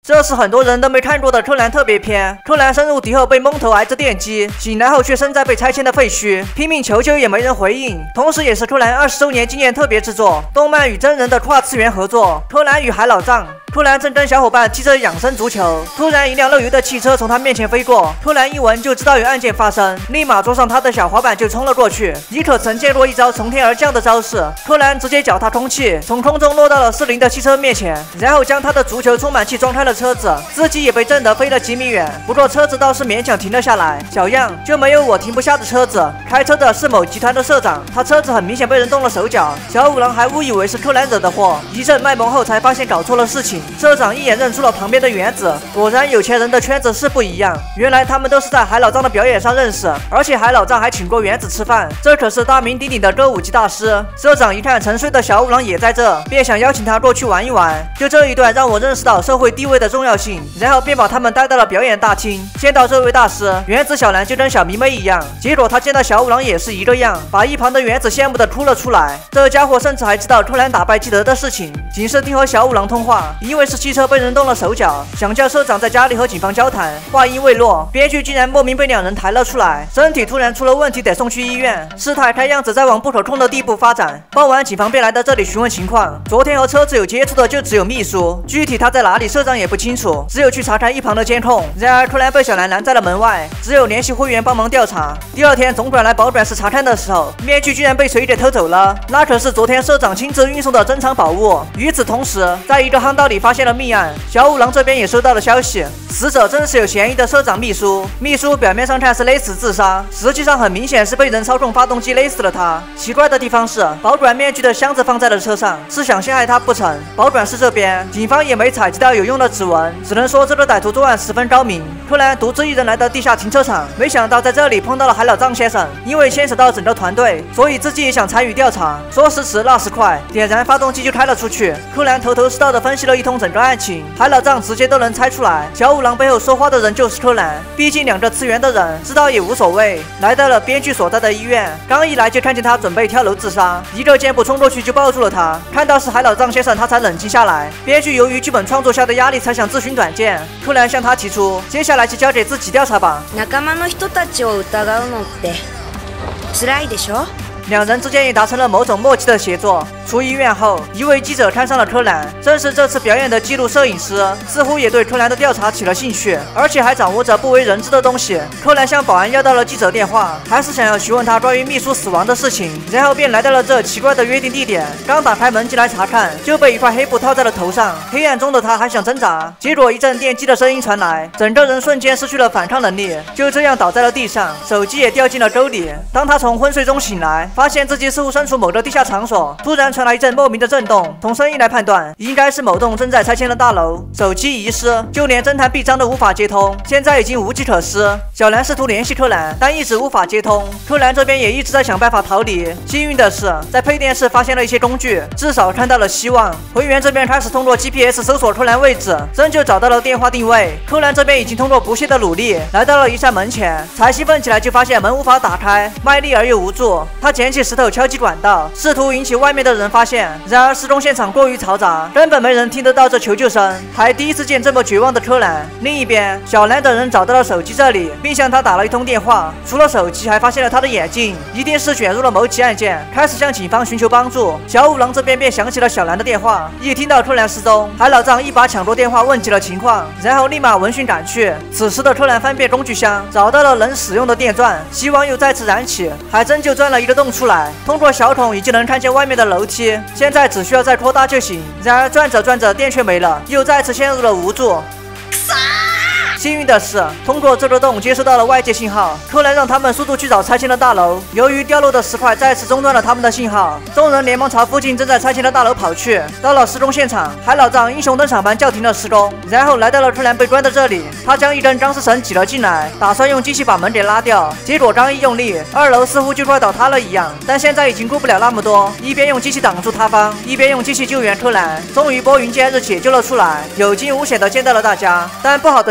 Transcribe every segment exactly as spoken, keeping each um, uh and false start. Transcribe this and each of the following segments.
这是很多人都没看过的柯南特别篇。柯南深入敌后被蒙头挨着电击，醒来后却身在被拆迁的废墟，拼命求救也没人回应。同时也是柯南二十周年纪念特别制作，动漫与真人的跨次元合作。柯南与海老藏。柯南正跟小伙伴踢着养生足球，突然一辆漏油的汽车从他面前飞过。柯南一闻就知道有案件发生，立马坐上他的小滑板就冲了过去。你可曾见过一招从天而降的招式？柯南直接脚踏空气，从空中落到了四零的汽车面前，然后将他的足球充满气撞开了车子，自己也被震得飞了几米远。不过车子倒是勉强停了下来，小样就没有我停不下的车子。开车的是某集团的社长，他车子很明显被人动了手脚。小五郎还误以为是柯南惹的祸，一阵卖萌后才发现搞错了事情。社长一眼认出了旁边的原子，果然有钱人的圈子是不一样。原来他们都是在海老藏的表演上认识，而且海老藏还请过原子吃饭，这可是大名鼎鼎的歌舞伎大师。社长一看沉睡的小五郎也在这，便想邀请他过去玩一玩。就这一段让我认识到社会地位的重要性，然后便把他们带到了表演大厅。见到这位大师，原子小兰就跟小迷妹一样，结果他见到小五郎也是一个样，把一旁的原子羡慕的哭了出来。这家伙甚至还知道柯南打败基德的事情，仅是听和小五郎通话，因为是汽车被人动了手脚，想叫社长在家里和警方交谈。话音未落，编剧竟然莫名被两人抬了出来，身体突然出了问题，得送去医院。事态看样子在往不可控的地步发展。傍晚，警方便来到这里询问情况。昨天和车子有接触的就只有秘书，具体他在哪里，社长也不清楚，只有去查看一旁的监控。然而柯南被小兰拦在了门外，只有联系会员帮忙调查。第二天，总管来保管室查看的时候，面具居然被谁给偷走了？那可是昨天社长亲自运送的珍藏宝物。与此同时，在一个巷道里发现了命案，小五郎这边也收到了消息，死者正是有嫌疑的社长秘书。秘书表面上看是勒死自杀，实际上很明显是被人操控发动机勒死了他。奇怪的地方是，保管面具的箱子放在了车上，是想陷害他不成？保管室这边，警方也没采集到有用的指纹，只能说这个歹徒作案十分高明。柯南独自一人来到地下停车场，没想到在这里碰到了海老藏先生，因为牵扯到整个团队，所以自己也想参与调查。说时迟，那时快，点燃发动机就开了出去。柯南头头是道的分析了一通整个案情，海老藏直接都能猜出来，小五郎背后说话的人就是柯南。毕竟两个次元的人知道也无所谓。来到了编剧所在的医院，刚一来就看见他准备跳楼自杀，一个箭步冲过去就抱住了他。看到是海老藏先生，他才冷静下来。编剧由于剧本创作下的压力，才想自寻短见。柯南向他提出，接下来就交给自己调查吧。 仲間の人たちを疑うのって辛いでしょ？ 两人之间也达成了某种默契的协作。出医院后，一位记者看上了柯南，正是这次表演的记录摄影师，似乎也对柯南的调查起了兴趣，而且还掌握着不为人知的东西。柯南向保安要到了记者电话，还是想要询问他关于秘书死亡的事情，然后便来到了这奇怪的约定地点。刚打开门进来查看，就被一块黑布套在了头上。黑暗中的他还想挣扎，结果一阵电击的声音传来，整个人瞬间失去了反抗能力，就这样倒在了地上，手机也掉进了沟里。当他从昏睡中醒来，发现自己似乎身处某个地下场所，突然传来一阵莫名的震动，从声音来判断，应该是某栋正在拆迁的大楼。手机遗失，就连侦探臂章都无法接通，现在已经无计可施。小兰试图联系柯南，但一直无法接通。柯南这边也一直在想办法逃离。幸运的是，在配电室发现了一些工具，至少看到了希望。回员这边开始通过 G P S 搜索柯南位置，仍旧找到了电话定位。柯南这边已经通过不懈的努力，来到了一扇门前，才兴奋起来，就发现门无法打开，卖力而又无助。他捡起石头敲击管道，试图引起外面的人发现。然而施工现场过于嘈杂，根本没人听得到这求救声，还第一次见这么绝望的柯南。另一边，小兰等人找到了手机这里，并向他打了一通电话。除了手机，还发现了他的眼镜，一定是卷入了某起案件，开始向警方寻求帮助。小五郎这边便想起了小兰的电话，一听到柯南失踪，海老藏一把抢过电话问起了情况，然后立马闻讯赶去。此时的柯南翻遍工具箱，找到了能使用的电钻，希望又再次燃起，还真就钻了一个洞出来。通过小孔已经能看见外面的楼梯，现在只需要再扩大就行。然而转着转着电却没了，又再次陷入了无助。幸运的是，通过这个洞接收到了外界信号，柯南让他们速度去找拆迁的大楼。由于掉落的石块再次中断了他们的信号，众人连忙朝附近正在拆迁的大楼跑去。到了施工现场，海老藏英雄登场般叫停了施工，然后来到了柯南被关的这里。他将一根钢丝绳挤了进来，打算用机器把门给拉掉，结果刚一用力，二楼似乎就快倒塌了一样。但现在已经顾不了那么多，一边用机器挡住塌方，一边用机器救援柯南。终于拨云见日解救了出来，有惊无险的见到了大家。但不好的消息传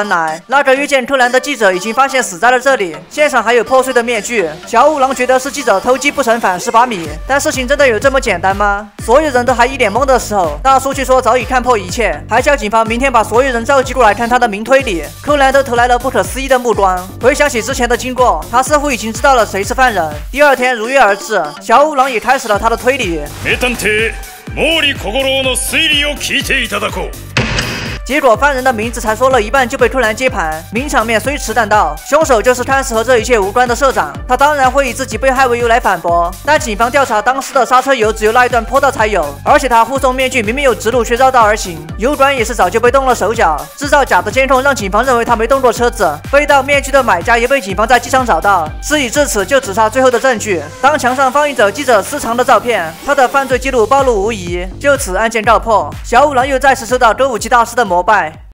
传来，拉着遇见柯南的记者已经发现死在了这里，现场还有破碎的面具。小五郎觉得是记者偷鸡不成反蚀把米，但事情真的有这么简单吗？所有人都还一脸懵的时候，大叔却说早已看破一切，还叫警方明天把所有人召集过来看他的名推理。柯南都投来了不可思议的目光，回想起之前的经过，他似乎已经知道了谁是犯人。第二天如约而至，小五郎也开始了他的推理。 名探偵毛利小五郎の推理を聞いていただこう。 结果犯人的名字才说了一半就被柯南接盘，名场面虽迟但到，凶手就是看似和这一切无关的社长，他当然会以自己被害为由来反驳。但警方调查当时的刹车油只有那一段坡道才有，而且他护送面具明明有直路却绕道而行，油管也是早就被动了手脚，制造假的监控让警方认为他没动过车子。被盗面具的买家也被警方在机场找到，事已至此就只差最后的证据。当墙上放映着记者私藏的照片，他的犯罪记录暴露无遗，就此案件告破。小五郎又再次受到歌舞伎大师的膜拜。